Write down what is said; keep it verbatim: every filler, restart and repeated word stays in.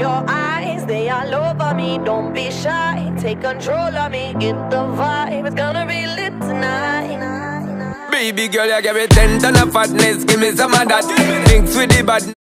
your eyes, they all over me. Don't be shy, take control of me. Get the vibe, it's gonna be lit tonight. Baby girl, you give me ten ton of fatness. Give me some of that. Mix with the bad.